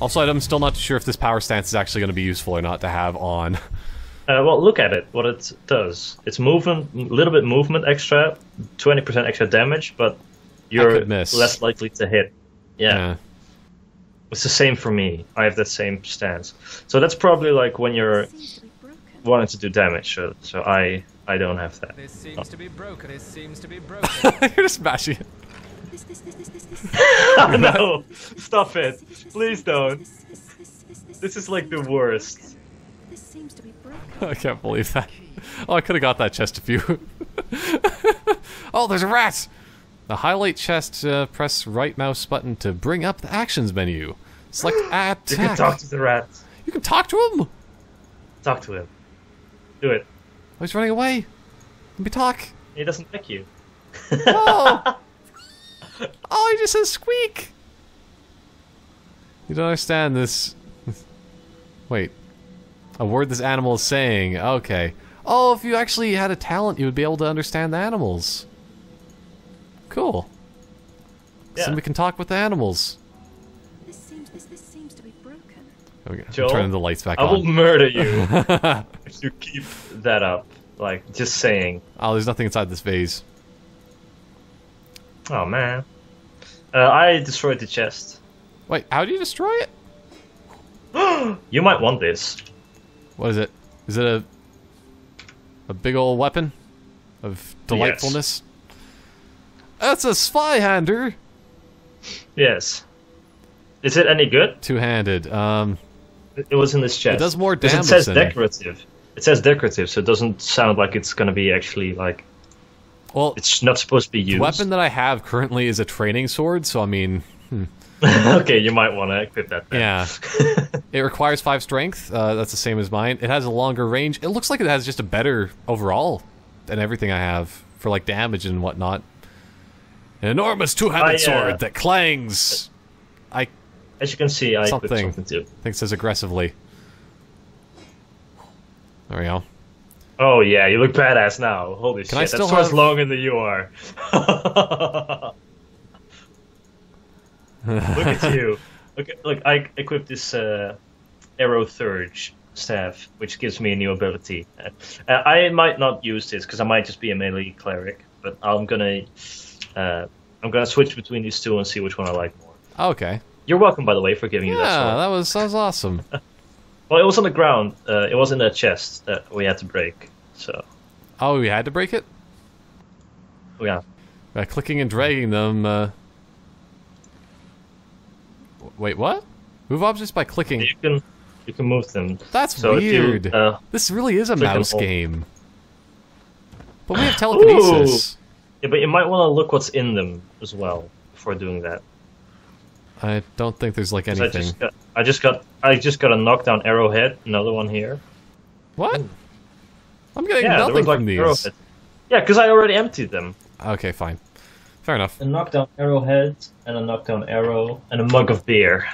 Also, I'm still not sure if this power stance is actually going to be useful or not to have on. Well, look at it. What it does. It's movement, a little bit movement extra, 20% extra damage, but you're less likely to hit. Yeah. It's the same for me. I have that same stance. So that's probably like when you're wanting to do damage. So I don't have that. This seems to be broken. This seems to be broken. You're just smashing it. No, stop it. Please don't. This is like the worst. This seems to be broken. I can't believe that. Oh, I could have got that chest if you... Oh, there's a rat! The highlight chest, press right mouse button to bring up the actions menu. Select attack. You can talk to the rat. You can talk to him? Talk to him. Do it. Oh, he's running away. Let me talk. He doesn't like you. Oh! Oh, he just says squeak! You don't understand this. Wait. A word this animal is saying. Okay. Oh, if you actually had a talent, you would be able to understand the animals. Cool. Yeah. So we can talk with the animals. This seems to be broken. Okay, Joel, turning the lights back on. I will murder you if you keep that up. Like, just saying. Oh, there's nothing inside this vase. Oh, man. I destroyed the chest. Wait, how do you destroy it? You might want this. What is it? Is it a big old weapon of delightfulness? Yes. That's a Zweihander. Yes. Is it any good? Two-handed. It was in this chest. It does more damage. It says decorative. It says decorative, so it doesn't sound like it's gonna be actually like. Well, it's not supposed to be used. The weapon that I have currently is a training sword, so I mean. Okay, you might want to equip that then. Yeah. It requires 5 strength. That's the same as mine. It has a longer range. It looks like it has just a better overall than everything I have for like damage and whatnot. An enormous two-handed sword that clangs. As you can see, I equipped something too. I think it says aggressively. There we go. Oh yeah, you look badass now. Holy shit, that sword's longer than you are. Look at you. Look, I equipped this arrow surge staff, which gives me a new ability. I might not use this because I might just be a melee cleric, but I'm gonna switch between these two and see which one I like more. Okay. You're welcome, by the way, for giving you that sword. Yeah, that was awesome. Well, it was on the ground. It was in the chest that we had to break. So. Oh, we had to break it? Yeah. By clicking and dragging them. Wait, what? Move objects by clicking. You can move them. That's weird. This really is a mouse game. But we have telekinesis. Ooh. Yeah, but you might want to look what's in them as well before doing that. I don't think there's like anything. I just got a knockdown arrowhead. Another one here. What? I'm getting nothing from these. Arrowhead. Yeah, because I already emptied them. Okay, fine. Fair enough. A knockdown arrowhead and a knockdown arrow and a mug of beer.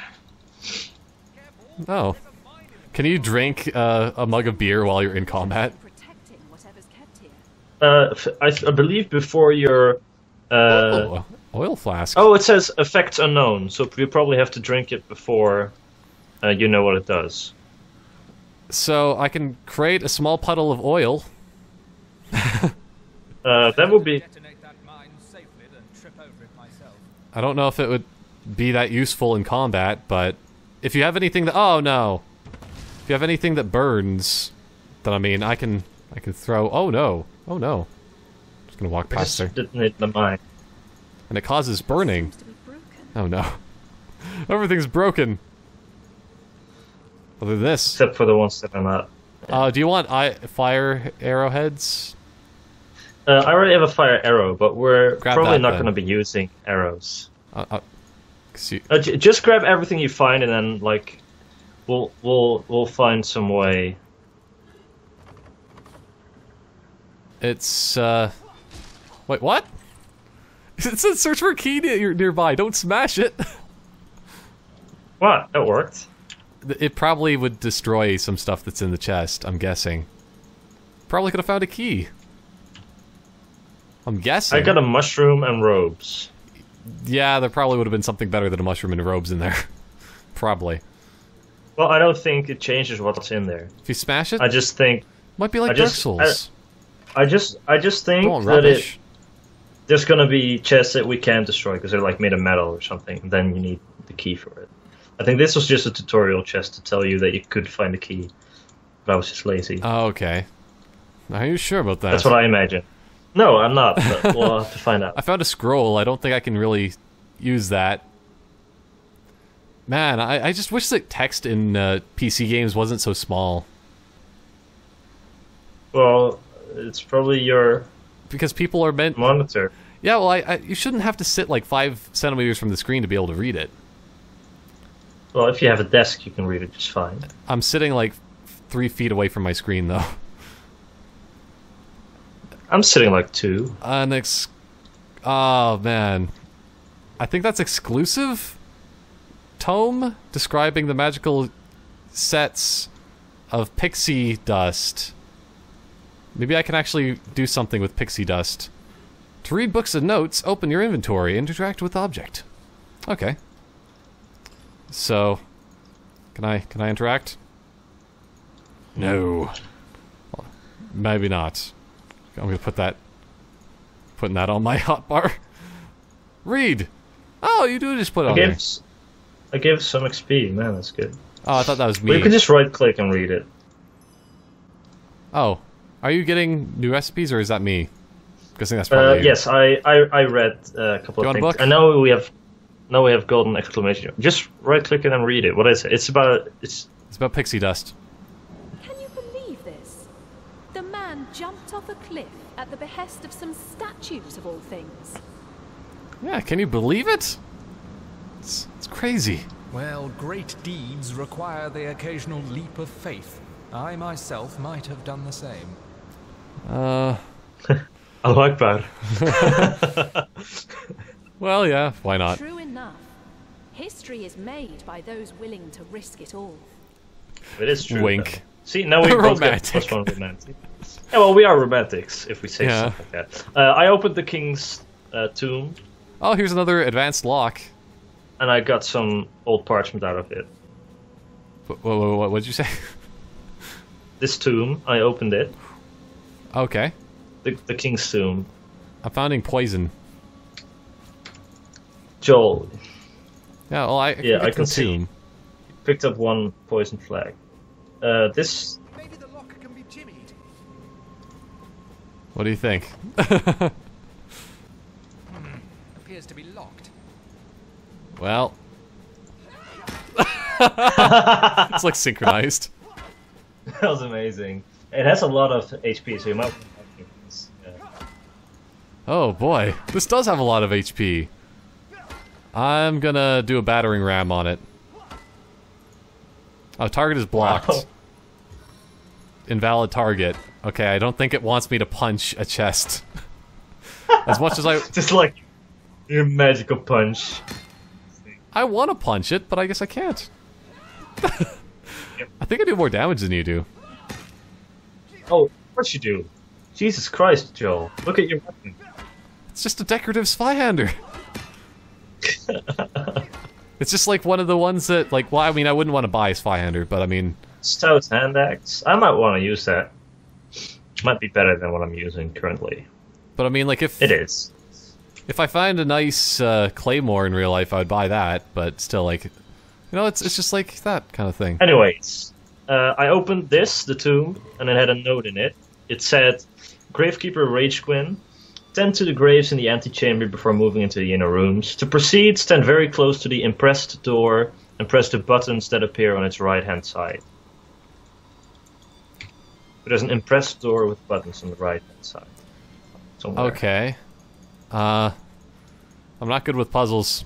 Oh. Can you drink a mug of beer while you're in combat? I believe before your oil flask. Oh, it says effects unknown, so you probably have to drink it before you know what it does. So I can create a small puddle of oil. That would be. I don't know if it would be that useful in combat, but if you have anything that if you have anything that burns, then I mean I can throw. Oh no! Just gonna walk past there. Detonate the mine. And it causes burning. Oh no! Everything's broken. Other than this. Except for the ones that are not. Do you want fire arrowheads? I already have a fire arrow, but we're probably not going to be using arrows. Just grab everything you find, and then like, we'll find some way. It's wait, what? It says search for a key nearby. Don't smash it. What? That worked. It probably would destroy some stuff that's in the chest, I'm guessing. Probably could have found a key. I'm guessing. I got a mushroom and robes. Yeah, there probably would have been something better than a mushroom and robes in there. Probably. Well, I don't think it changes what's in there. If you smash it? I just think... Might be like Dark Souls. I just think that there's gonna be chests that we can't destroy because they're like made of metal or something. And then you need the key for it. I think this was just a tutorial chest to tell you that you could find the key. But I was just lazy. Oh, okay. Are you sure about that? That's what I imagine. No, I'm not, but we'll have to find out. I found a scroll. I don't think I can really use that. Man, I just wish that text in PC games wasn't so small. Well, it's probably your... Because people are meant... monitor. Yeah, well, you shouldn't have to sit like 5 centimeters from the screen to be able to read it. Well, if you have a desk, you can read it just fine. I'm sitting like 3 feet away from my screen, though. I'm sitting like 2. Oh, man. I think that's exclusive? Tome describing the magical sets of pixie dust. Maybe I can actually do something with pixie dust. To read books and notes, open your inventory and interact with the object. Okay. So, can I interact? No. Well, maybe not. I'm gonna putting that on my hotbar. Read. Oh, you do just put it on there. I gave some XP. Man, that's good. Oh, I thought that was me. Well, you can just right-click and read it. Oh, are you getting new recipes or is that me? I'm guessing that's probably yes, I read a couple of things. Book? I know we have golden exclamation. Just right-click it and read it. What is it? It's about pixie dust. Can you believe this? The man jumped off a cliff at the behest of some statues of all things. Yeah, can you believe it? It's crazy. Well, great deeds require the occasional leap of faith. I myself might have done the same. I like that. Well, yeah, why not? True enough. History is made by those willing to risk it all. It is true. Wink. Though. See, now we both get plus one romantic. Yeah, well, we are romantics if we say something like that. I opened the king's tomb. Oh, here's another advanced lock. And I got some old parchment out of it. What did you say? This tomb, I opened it. Okay. The king's tomb. I'm finding poison. Joel. Yeah, well, I can see. Picked up one poison flag. This. Maybe the lock can be jimmied. What do you think? Appears to be locked. Well. It's like synchronized. That was amazing. It has a lot of HP, so you might. Oh boy, this does have a lot of HP. I'm gonna do a battering ram on it. Oh, target is blocked. Wow. Invalid target. Okay, I don't think it wants me to punch a chest. As much as I... Just like your magical punch. I want to punch it, but I guess I can't. I think I do more damage than you do. Oh, of course you do. Jesus Christ, Joel. Look at your weapon. It's just a decorative Spyhander. It's just like one of the ones that, like, well, I mean, I wouldn't want to buy a Spyhander, but I mean... Stout hand axe. I might want to use that. Might be better than what I'm using currently. But I mean, like, if... It is. If I find a nice claymore in real life, I would buy that, but still, like... You know, it's just like that kind of thing. Anyways, I opened the tomb, and it had a note in it. It said, Gravekeeper Ragequin, tend to the graves in the antechamber before moving into the inner rooms. To proceed, stand very close to the impressed door and press the buttons that appear on its right-hand side. There's an impressed door with buttons on the right-hand side. Somewhere. Okay. I'm not good with puzzles.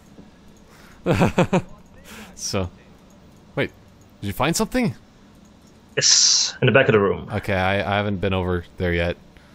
So, wait, did you find something? Yes, in the back of the room. Okay, I haven't been over there yet.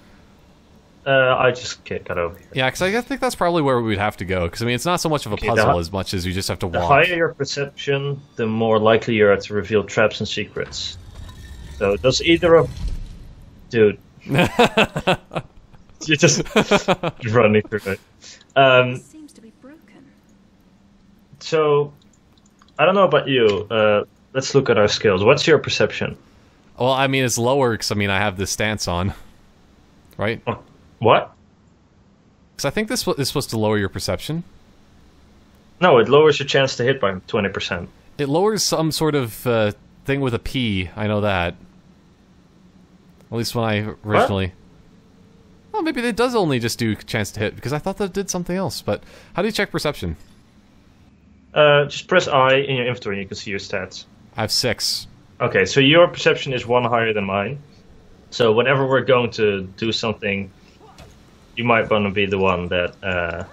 I just got over here. Yeah, because I think that's probably where we'd have to go. Because, I mean, it's not so much of a puzzle as much as you just have to walk. The higher your perception, the more likely you are to reveal traps and secrets. So, does either of... Dude. You're just running through it. It seems to be broken. So, I don't know about you. let's look at our skills. What's your perception? Well, I mean, it's lower because, I mean, I have this stance on. Right? What? Because I think this is supposed to lower your perception. No, it lowers your chance to hit by 20%. It lowers some sort of thing with a P, I know that. At least when I originally... What? Oh, maybe it does only just do chance to hit, because I thought that it did something else. But how do you check perception? Just press I in your inventory and you can see your stats. I have 6. Okay, so your perception is 1 higher than mine. So whenever we're going to do something, you might want to be the one that...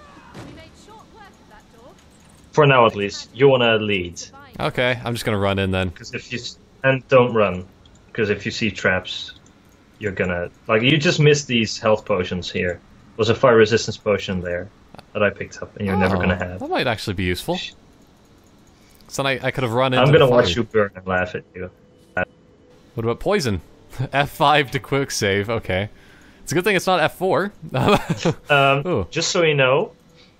for now at least, you want to lead. Okay, I'm just going to run in then. And don't run, because if you see traps, you're gonna... Like, you just missed these health potions here. There's a fire resistance potion there that I picked up, and you're never gonna have. That might actually be useful. So I could have run into I'm gonna watch you burn and laugh at you. What about poison? F5 to quick save, okay. It's a good thing it's not F4. Just so you know,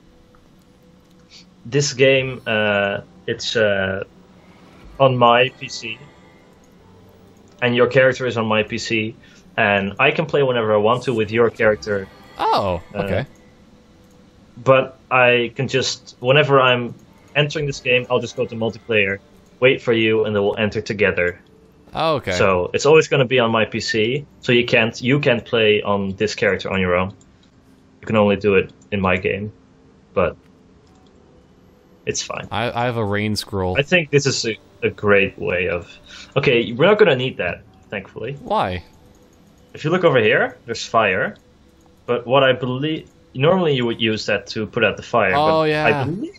this game, it's on my PC, and your character is on my PC, and I can play whenever I want to with your character. Oh, okay. But I can just, whenever I'm entering this game, I'll just go to multiplayer, wait for you, and then we'll enter together. Oh, okay. So it's always going to be on my PC, so you can't play on this character on your own. You can only do it in my game, but it's fine. I have a rain scroll. I think this is a great way of... Okay, we're not going to need that, thankfully. Why? If you look over here, there's fire, but what I believe... Normally you would use that to put out the fire, but yeah. I believe...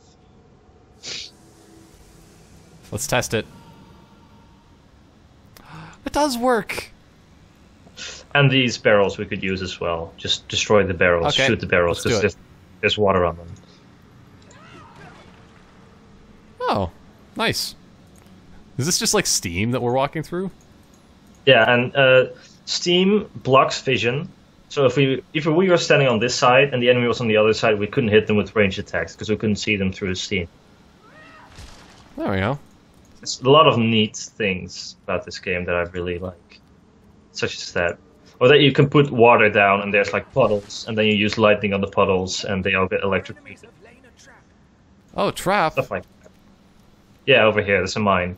Let's test it. It does work! And these barrels we could use as well. Just destroy the barrels, shoot the barrels, because there's water on them. Oh, nice. Is this just like Steam that we're walking through? Yeah, and Steam blocks vision. So if we were standing on this side and the enemy was on the other side, we couldn't hit them with ranged attacks because we couldn't see them through Steam. There we go. There's a lot of neat things about this game that I really like, such as that. Or that you can put water down and there's like puddles, and then you use lightning on the puddles and they all get electrocuted. Oh, trap! Stuff like that. Yeah, over here, there's a mine.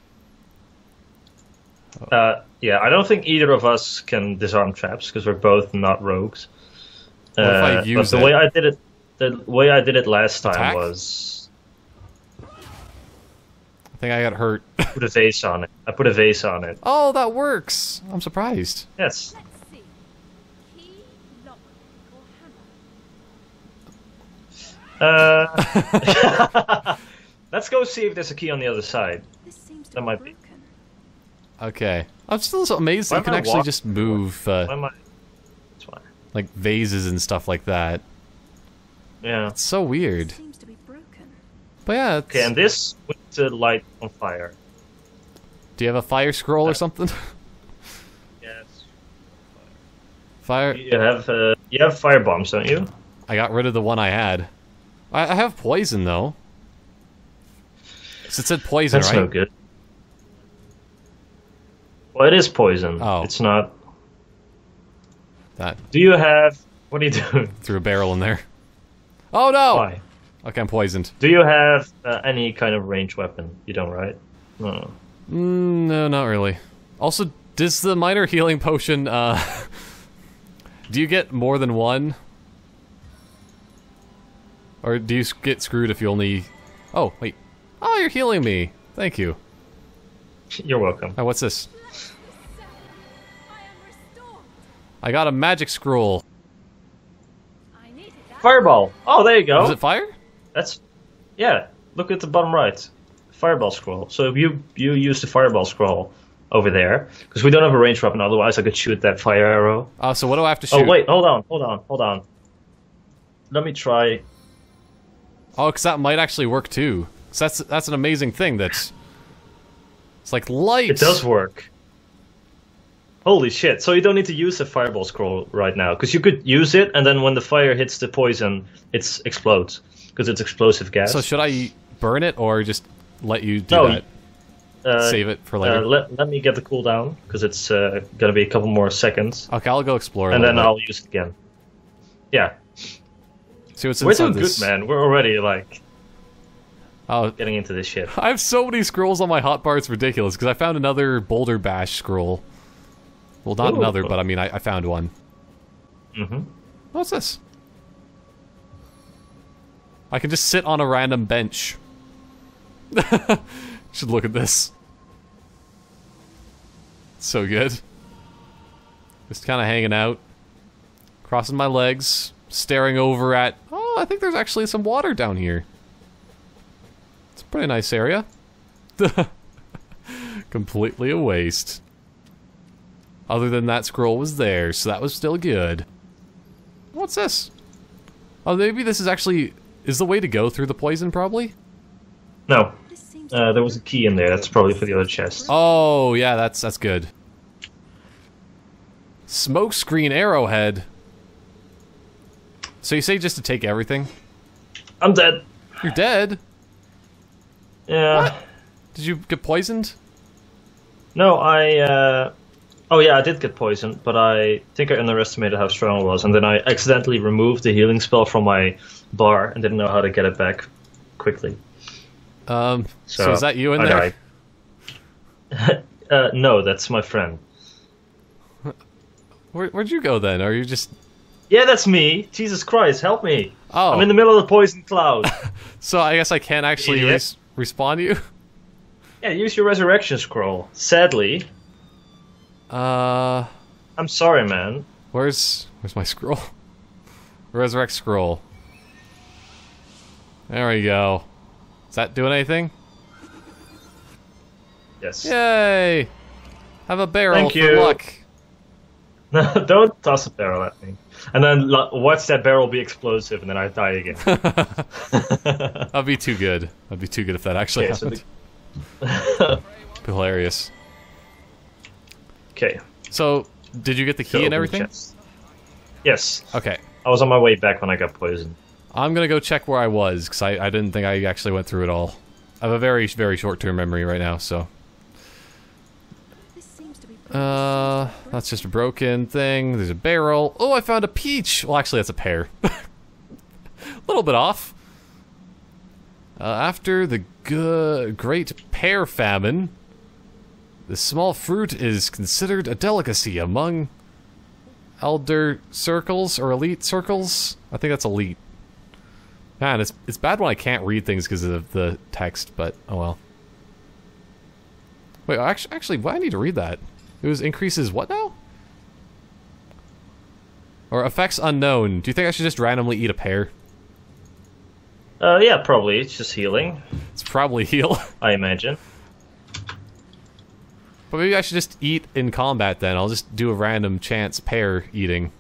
Yeah, I don't think either of us can disarm traps because we're both not rogues. What if I use but the way I did it last time was... I think I got hurt. Put a vase on it. I put a vase on it. Oh, that works! I'm surprised. Yes. Let's go see if there's a key on the other side. That might be. Okay. I'm still so amazed that you can actually just move, like, vases and stuff like that. Yeah. It's so weird. But yeah, it's... Okay, and this with the light on fire. Do you have a fire scroll or something? Yes. Fire... You have fire bombs, don't you? I got rid of the one I had. I have poison, though. So it said poison, right? That's no good. Well, it is poison. Oh. It's not... That. Do you have... What are you doing? Threw a barrel in there. Oh, no! Why? Okay, I'm poisoned. Do you have any kind of ranged weapon? You don't, right? No. No, not really. Also, does the minor healing potion, do you get more than one? Or do you get screwed if you only... Oh, wait. Oh, you're healing me. Thank you. You're welcome. Oh, what's this? I got a magic scroll. Fireball. Oh, there you go. Is it fire? That's... Yeah. Look at the bottom right. Fireball scroll. So if you use the fireball scroll over there, because we don't have a ranged weapon, otherwise I could shoot that fire arrow. So what do I have to shoot? Oh, wait. Hold on. Let me try... Oh, because that might actually work too. So that's an amazing thing. It's like light. It does work. Holy shit! So you don't need to use the fireball scroll right now, because you could use it, and then when the fire hits the poison, it explodes because it's explosive gas. So should I burn it or just let you do that? save it for later. Let me get the cooldown, because it's gonna be a couple more seconds. Okay, I'll go explore. And then I'll use it again. Yeah. See what's We're inside doing this. good, man. We're already like Oh, getting into this shit. I have so many scrolls on my hotbar, it's ridiculous, because I found another Boulder Bash scroll. Well, not another, but I mean, I found one. Mm-hmm. What's this? I can just sit on a random bench. Should look at this. So good. Just kind of hanging out. Crossing my legs. Staring over at... Oh, I think there's actually some water down here. It's a pretty nice area. Completely a waste. Other than that scroll was there, so that was still good. What's this? Oh, maybe this is actually... Is the way to go through the poison, probably? No. There was a key in there. That's probably for the other chest. Oh, yeah, that's good. Smokescreen arrowhead. So you say just to take everything? I'm dead. You're dead? Yeah. What? Did you get poisoned? No, Oh yeah, I did get poisoned, but I think I underestimated how strong it was, and then I accidentally removed the healing spell from my bar and didn't know how to get it back quickly. So is that you in there? Died. No, that's my friend. Where'd you go then? Are you just... Yeah, that's me. Jesus Christ, help me. Oh. I'm in the middle of the poison cloud. So I guess I can't actually respawn you? Yeah, use your resurrection scroll. Sadly. I'm sorry, man. Where's my scroll? Resurrect scroll. There we go. Is that doing anything? Yes. Yay! Have a barrel Thank for you. luck. No, don't toss a barrel at me. And then watch that barrel be explosive, and then I die again. That'd be too good. That'd be too good if that actually happened. Be hilarious. Okay. So, did you get the key and everything? Yes. Okay. I was on my way back when I got poisoned. I'm gonna go check where I was, because I didn't think I actually went through it all. I have a very, very short-term memory right now, so... That's just a broken thing. There's a barrel. Oh, I found a peach! Well, actually, that's a pear. A little bit off. After the great pear famine, the small fruit is considered a delicacy among elder circles, or elite circles? I think that's elite. Man, it's bad when I can't read things because of the text, but oh well. Wait, actually, why do I need to read that? It was increases what now? Or effects unknown. Do you think I should just randomly eat a pear? Yeah, probably. It's just healing. It's probably heal. I imagine. But maybe I should just eat in combat then. I'll just do a random chance pear eating.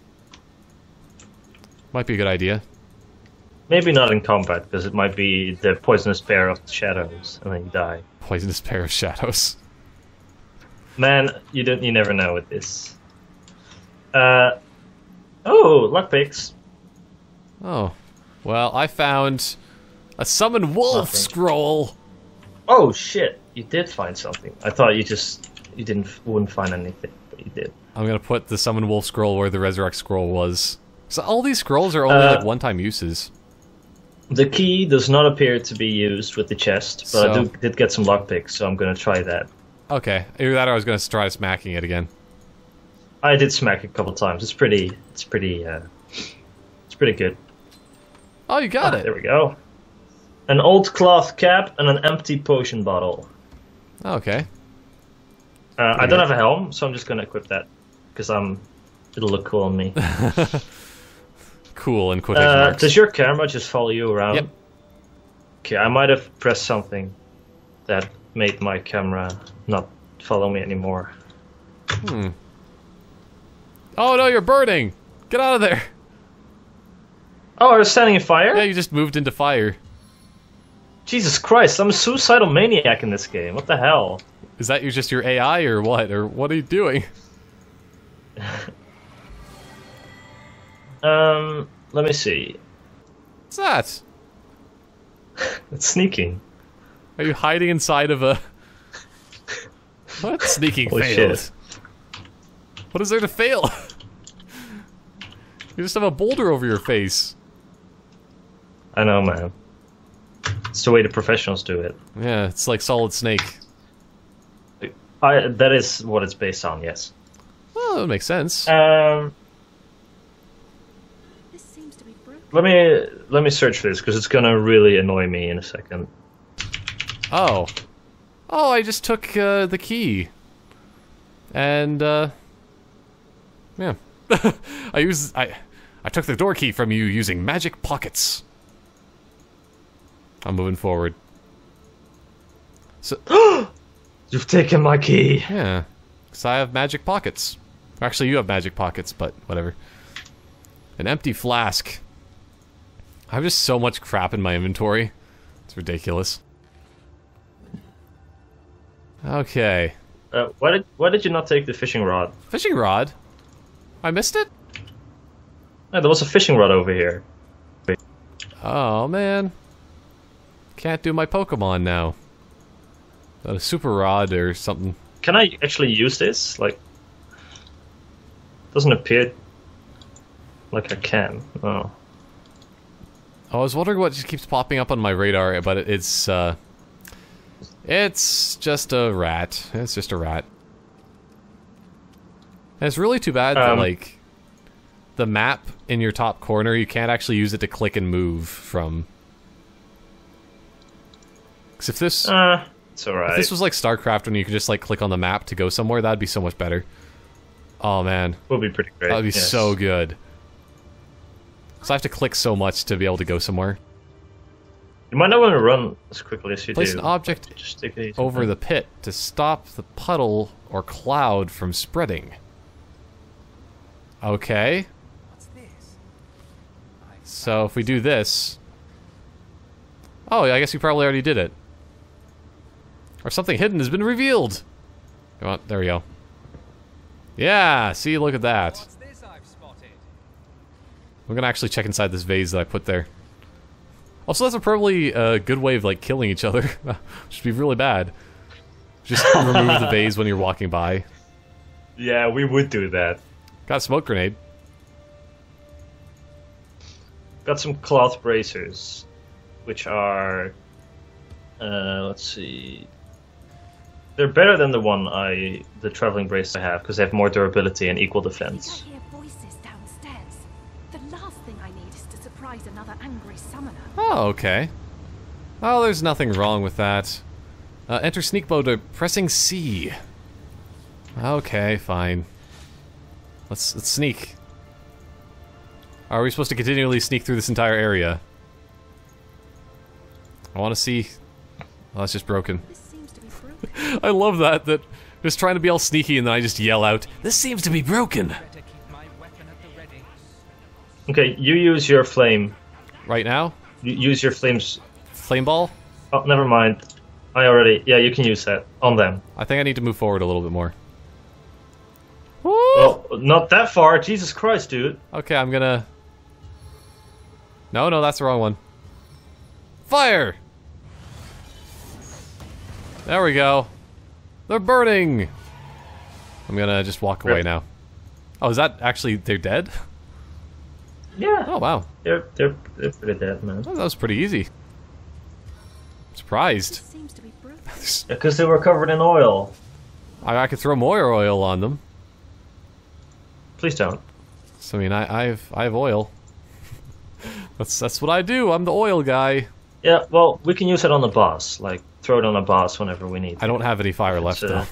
Might be a good idea. Maybe not in combat, because it might be the poisonous pear of the shadows, and then you die. Poisonous pear of shadows. Man, you never know with this. Oh, lockpicks. Oh. Well, I found a summon wolf scroll. Oh shit, you did find something. I thought you wouldn't find anything, but you did. I'm gonna put the summon wolf scroll where the resurrect scroll was. So all these scrolls are only like one-time uses. The key does not appear to be used with the chest, but I did get some lockpicks, so I'm gonna try that. Okay, either that or I was gonna try smacking it again. I did smack it a couple times. It's pretty good. Oh, you got it. There we go. An old cloth cap and an empty potion bottle. Okay. I don't have a helm, so I'm just gonna equip that because it'll look cool on me. Cool in quotation marks. Does your camera just follow you around? Yep. Okay, I might have pressed something that made my camera not follow me anymore. Oh no, you're burning! Get out of there! Oh, I was standing in fire? Yeah, you just moved into fire. Jesus Christ, I'm a suicidal maniac in this game. What the hell? Is that just your AI or what? Or what are you doing? Let me see. What's that? It's sneaking. Are you hiding inside of a What? Sneaking Holy failed. shit. What is there to fail? You just have a boulder over your face. I know, man. It's the way the professionals do it. Yeah, it's like Solid Snake. That is what it's based on, yes. Well, that makes sense. This seems to be broken. Let me search for this, because it's gonna really annoy me in a second. Oh. Oh, I just took the key. And, yeah. I took the door key from you using magic pockets. I'm moving forward. So You've taken my key! yeah. Because I have magic pockets. Actually, you have magic pockets, but whatever. An empty flask. I have just so much crap in my inventory. It's ridiculous. Okay. Why did you not take the fishing rod? Fishing rod? I missed it? Yeah, there was a fishing rod over here. Oh, man. Can't do my Pokemon now. Got a super rod or something. Can I actually use this? Like, doesn't appear like I can. Oh. I was wondering what just keeps popping up on my radar, but it's just a rat. It's just a rat. And it's really too bad that, like, the map in your top corner, you can't actually use it to click and move from. Because if this... it's alright. If this was like StarCraft when you could just, like, click on the map to go somewhere, that'd be so much better. Oh, man. Would be pretty great. That'd be yes. so good. So I have to click so much to be able to go somewhere. You might not want to run as quickly as you Place do. an object Just take it easy. over the pit to stop the puddle or cloud from spreading. Okay. What's this? So if we do this... Oh, I guess you probably already did it. Or something hidden has been revealed! Come on, there we go. Yeah, see, look at that. What's this I've spotted? I'm gonna actually check inside this vase that I put there. Also, that's probably a good way of, like, killing each other. Which would be really bad. Just remove the vase when you're walking by. Yeah, we would do that. Got a smoke grenade. Got some cloth bracers, which are... let's see... They're better than the traveling brace I have, because they have more durability and equal defense. I hear voices downstairs. The last thing I need is to surprise another angry summoner. Oh, okay. Oh, there's nothing wrong with that. Enter sneak mode by pressing C. Okay, fine. Let's sneak. Are we supposed to continually sneak through this entire area? I want to see... Oh, that's just broken. This seems to be broken. I love that just trying to be all sneaky and then I just yell out, "This seems to be broken!" Better keep my weapon at the ready. Okay, you use your flame. Right now? You use your flames... Flame ball? Oh, never mind. Yeah, you can use that on them. I think I need to move forward a little bit more. Woo! Well, not that far. Jesus Christ, dude. Okay, I'm gonna... No, that's the wrong one. Fire! There we go. They're burning! I'm gonna just walk away now. Oh, is that actually... They're dead? Yeah. Oh, wow. They're pretty dead, man. Oh, that was pretty easy. Surprised. This seems to be broken. Because they were covered in oil. I could throw more oil on them. Please don't. So, I mean, I have oil. That's what I do. I'm the oil guy. Yeah, well, we can use it on the boss. Like, throw it on a boss whenever we need. I don't have any fire left, though.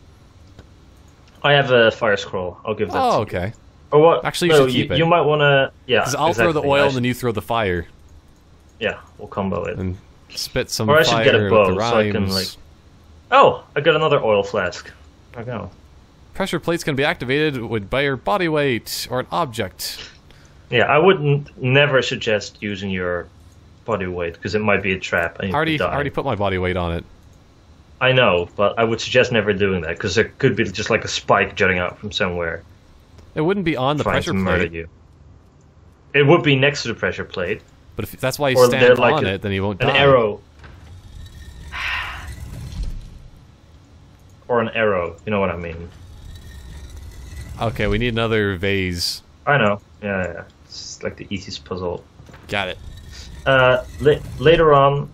I have a fire scroll. I'll give that to you. Okay. Or what? Actually, you should keep it. You might want to... Yeah, Because I'll throw the oil and then you throw the fire. Yeah, we'll combo it. And spit some or I fire should get a bow with the so I can, rhymes. like... Oh! I got another oil flask. There we go. Pressure plates can be activated by your body weight or an object. Yeah, I wouldn't never suggest using your body weight, because it might be a trap and you could die. I already put my body weight on it. I know, but I would suggest never doing that, because there could be just like a spike jutting out from somewhere. It wouldn't be on the trying pressure to murder plate. you. It would be next to the pressure plate. But if that's why you Or stand they're like on it, then you won't An die. arrow. or an arrow. You know what I mean? Okay, we need another vase. I know. Yeah. It's like the easiest puzzle. Got it. Later on,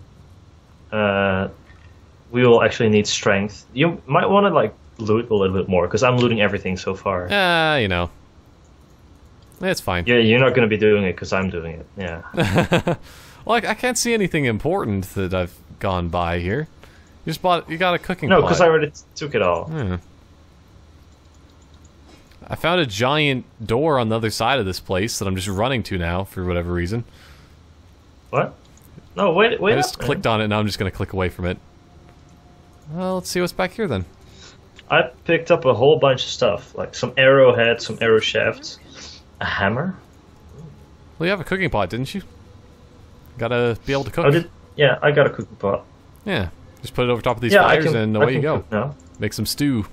we will actually need strength. You might want to like loot a little bit more because I'm looting everything so far. You know, it's fine. Yeah, you're not going to be doing it because I'm doing it. Yeah. Well, I can't see anything important that I've gone by here. You just bought. You got a cooking No, pot. because I already took it all. I found a giant door on the other side of this place that I'm just running to now for whatever reason. What? No, wait. I just clicked on it, and now I'm just going to click away from it. Well, let's see what's back here then. I picked up a whole bunch of stuff, like some arrowheads, some arrow shafts, a hammer. Well, you have a cooking pot, didn't you? Gotta be able to cook. Yeah, I got a cooking pot. Yeah, just put it over top of these fires, and away you go. No. Make some stew.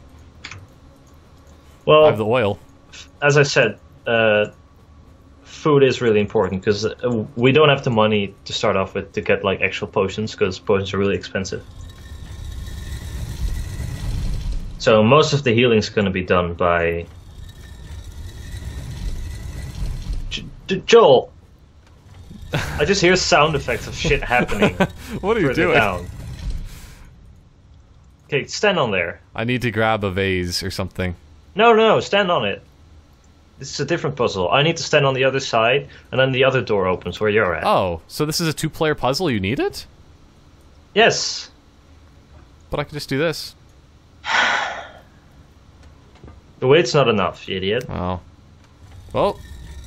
Well, I have the oil. As I said, food is really important because we don't have the money to start off with to get like actual potions because potions are really expensive. So most of the healing is going to be done by Joel. I just hear sound effects of shit happening. What are you doing? Down. Okay, stand on there. I need to grab a vase or something. No, stand on it. This is a different puzzle. I need to stand on the other side, and then the other door opens where you're at. Oh, so this is a two-player puzzle? You need it? Yes. But I could just do this. The weight's not enough, you idiot. Oh. Well.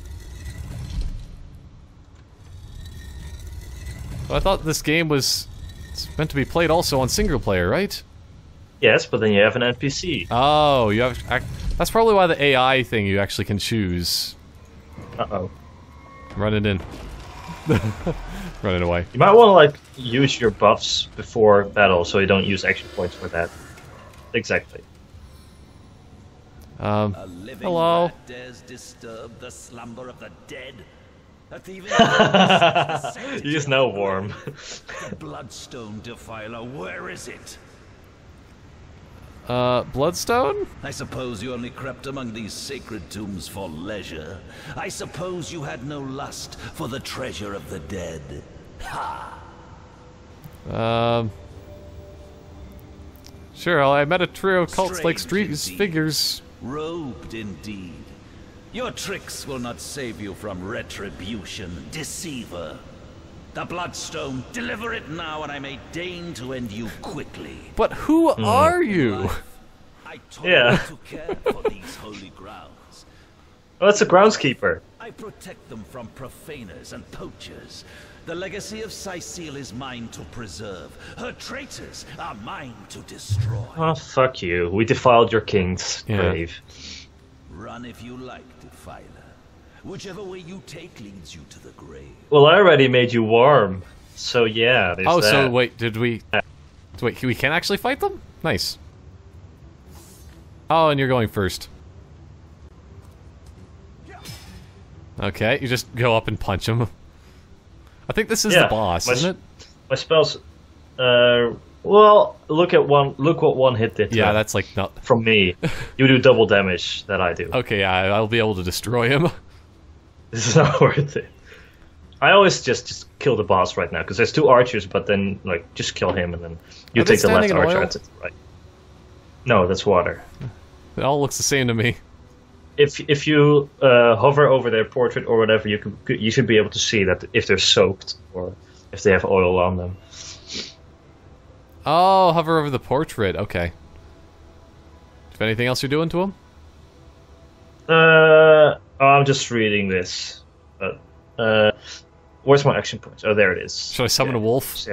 But I thought this game was meant to be played also on single player, right? Yes, but then you have an NPC. Oh, you have. That's probably why the AI thing you actually can choose. Uh-oh. Running in. Running away. You might want to like use your buffs before battle, so you don't use action points for that. Exactly. Hello. Dares disturb the slumber of the dead. You just know warm. The bloodstone defiler, where is it? Bloodstone? I suppose you only crept among these sacred tombs for leisure. I suppose you had no lust for the treasure of the dead. Ha! Sure, I met a trio of cults like street figures. Robed indeed. Your tricks will not save you from retribution, deceiver. The bloodstone, deliver it now, and I may deign to end you quickly. But who are you? I told you to care for these holy grounds. Oh, it's a groundskeeper. I protect them from profaners and poachers. The legacy of Cecile is mine to preserve. Her traitors are mine to destroy. Oh, fuck you. We defiled your king's grave. Run if you like, defiler. Whichever way you take leads you to the grave. Well, I already made you warm. So yeah, there's that. So wait, did we... Wait, we can actually fight them? Nice. Oh, and you're going first. Okay, you just go up and punch him. I think this is the boss, isn't it? My spells... well, look what one hit did. Yeah, that's like not... From me. You do double damage that I do. Okay, yeah, I'll be able to destroy him. This is not worth it. I always just kill the boss right now, because there's two archers, but then, like, just kill him, and then you take the left archer, that's it, right? No, that's water. It all looks the same to me. If you hover over their portrait or whatever, you should be able to see that if they're soaked, or if they have oil on them. Oh, hover over the portrait, okay. If anything else you're doing to him? I'm just reading this. But, where's my action points? Oh, there it is. Should I summon a wolf?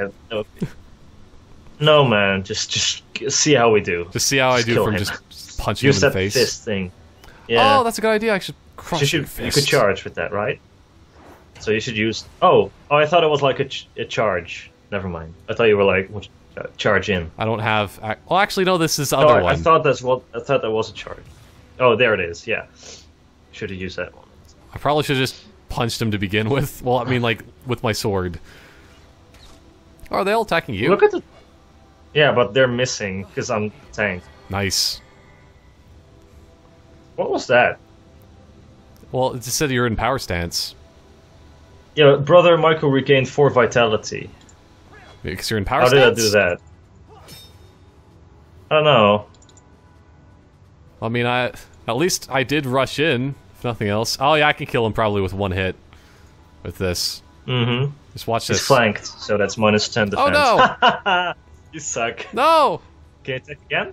No, man. Just see how we do. Just see how I do from him. just punching him in the face. Use that fist thing. Yeah. Oh, that's a good idea. I should crush your fist. You could charge with that, right? So you should use... Oh, I thought it was like a charge. Never mind. I thought you were like... charge in. I don't have... Well, actually, no, this is the other one. I thought that was a charge. Oh, there it is, yeah. Should have used that one. I probably should have just punched him to begin with. Well, I mean, like, with my sword. Oh, are they all attacking you? Look at the... Yeah, but they're missing because I'm tanked. Nice. What was that? Well, it just said you're in power stance. Yeah, brother Michael regained 4 vitality. Because you're in power How stance? How did I do that? I don't know. I mean, at least I did rush in, if nothing else. Oh yeah, I can kill him probably with 1 hit. With this. Mm-hmm. Just watch this. He's flanked, so that's -10 defense. Oh no! You suck. No! Can you attack again?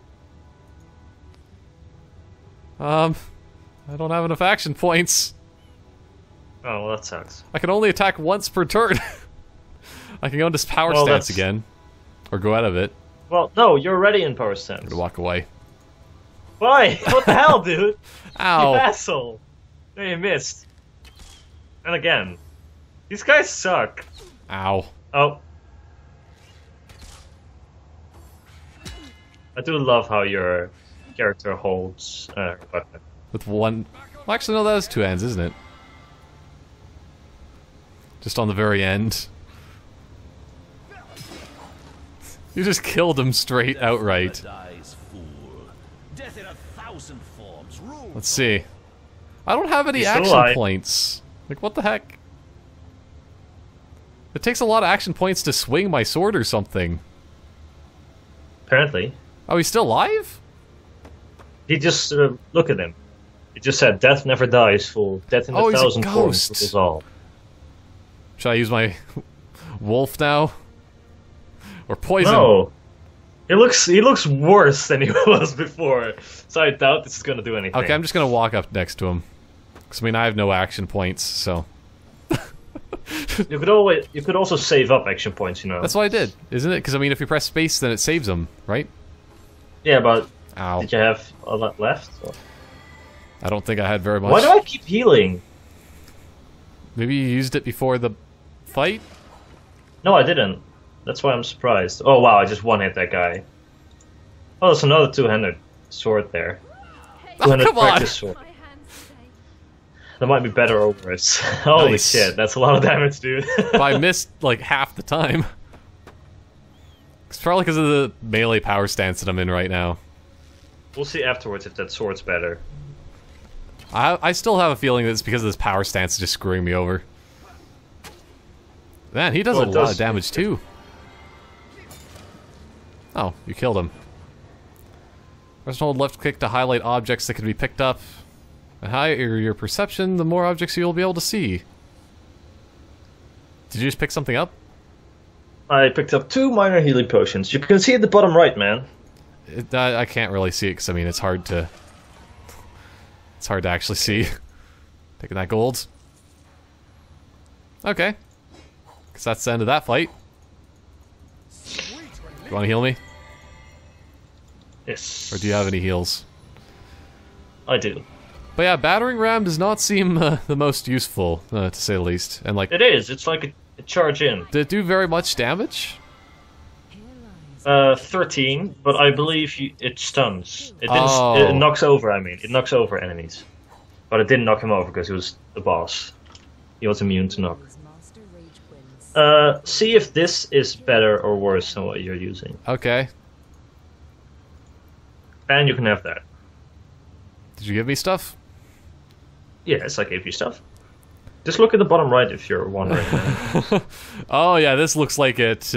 I don't have enough action points. Oh, well, that sucks. I can only attack once per turn. I can go into power stance again. Or go out of it. Well, no, you're already in power stance. I'm gonna walk away. Why? What the hell, dude? Ow. You asshole. No, you missed. And again. These guys suck. Ow. Oh. I do love how your character holds her weapon. With 1... Well, actually, no, that was 2 hands, isn't it? Just on the very end. You just killed him straight outright. Let's see. I don't have any action points. Like, what the heck? It takes a lot of action points to swing my sword or something. Apparently. Oh, he's still alive? He just, look at him. He just said, death never dies, fool. Death in 1,000 forms is all. Should I use my wolf now? Or poison? No. He looks worse than he was before. So I doubt this is gonna do anything. Okay, I'm just gonna walk up next to him. Because, I mean, I have no action points, so... You could also save up action points, you know. That's what I did, isn't it? Because, I mean, if you press space, then it saves them, right? Yeah, but... Ow. Did you have a lot left? Or? I don't think I had very much. Why do I keep healing? Maybe you used it before the fight? No, I didn't. That's why I'm surprised. Oh wow, I just one-hit that guy. Oh, there's another two-handed sword there. Two-handed practice sword. That might be better or worse. Holy Nice. shit, that's a lot of damage, dude. But I missed, like, half the time. It's probably because of the melee power stance that I'm in right now. We'll see afterwards if that sword's better. I still have a feeling that it's because of this power stance just screwing me over. Man, he does a lot of damage too. Oh, you killed him. Press and hold left click to highlight objects that can be picked up. The higher your perception, the more objects you'll be able to see. Did you just pick something up? I picked up 2 minor healing potions. You can see at the bottom right, man. I can't really see it because, I mean, it's hard to... It's hard to actually see. Taking that gold. Okay. Guess that's the end of that fight. You want to heal me? Yes. Or do you have any heals? I do. But yeah, battering ram does not seem the most useful, to say the least. And like, it is. It's like a charge in. Did it do very much damage? 13, but I believe it stuns. It didn't. It knocks over. I mean, it knocks over enemies, but it didn't knock him over because he was the boss. He was immune to knock. See if this is better or worse than what you're using. Okay. And you can have that. Did you give me stuff? Yes, I gave you stuff. Just look at the bottom right if you're wondering. Oh yeah, this looks like it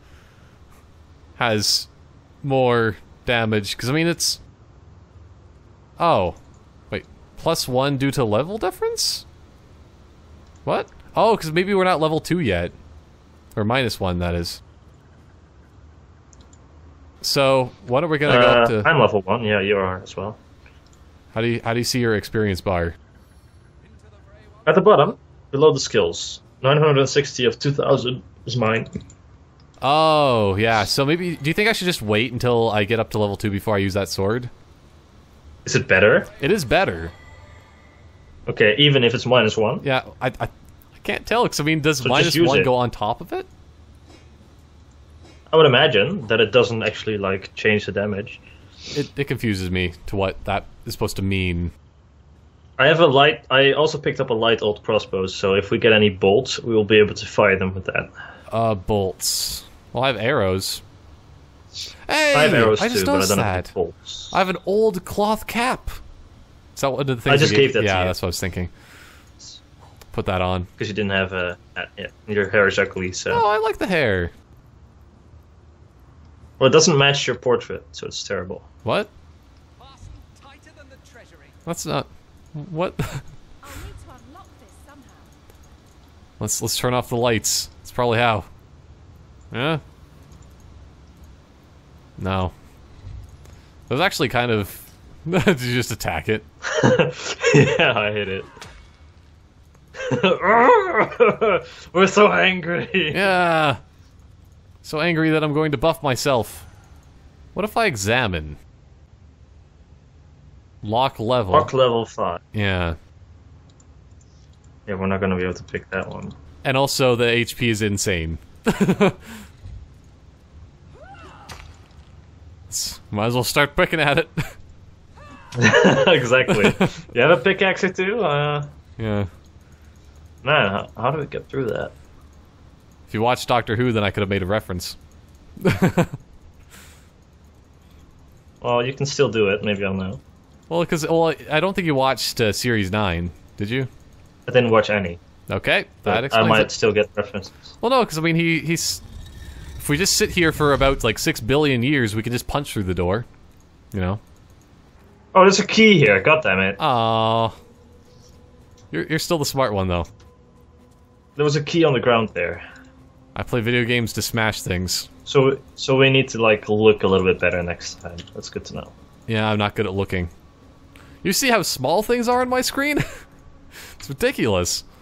has more damage. Because, I mean, it's... Oh. Wait. +1 due to level difference? What? Oh, because maybe we're not level 2 yet. Or -1, that is. So, what are we going to go up to? I'm level 1, yeah, you are as well. How do you see your experience bar? At the bottom, below the skills. 960 of 2000 is mine. Oh, yeah. So maybe... Do you think I should just wait until I get up to level 2 before I use that sword? Is it better? It is better. Okay, even if it's -1? Yeah, I can't tell, because, I mean, does So -1 go on top of it? I would imagine that it doesn't actually, like, change the damage. It confuses me to what that is supposed to mean. I also picked up a light old crossbow, so if we get any bolts, we will be able to fire them with that. Bolts. Well, I have arrows. Hey! I have arrows I just too, but I noticed don't have that. the bolts. I have an old cloth cap. Is that one of the things I just gave that to Yeah, you. that's what I was thinking. Put that on. Because you didn't have your hair is ugly, so... Oh, I like the hair. Well, it doesn't match your portrait, so it's terrible. What? That's not... What? I'll need to unlock this somehow. Let's turn off the lights. That's probably how. Yeah? No. It was actually kind of... Did you just attack it? Yeah, I hit it. We're so angry. Yeah. So angry that I'm going to buff myself. What if I examine? Lock level. Lock level 5. Yeah. Yeah, we're not gonna be able to pick that one. And also the HP is insane. Might as well start picking at it. Exactly. You have a pickaxe or two? Yeah. Man, how do we get through that? If you watch Doctor Who, then I could have made a reference. Well, you can still do it. Maybe I'll know. Well, I don't think you watched Series 9, did you? I didn't watch any. Okay, that But I explains might it. still get references. Well, no, because I mean, he's. If we just sit here for about like 6 billion years, we can just punch through the door. You know. Oh, there's a key here. God damn it! Aww. You're still the smart one, though. There was a key on the ground there. I play video games to smash things. So we need to like look a little bit better next time. That's good to know. Yeah, I'm not good at looking. You see how small things are on my screen? It's ridiculous.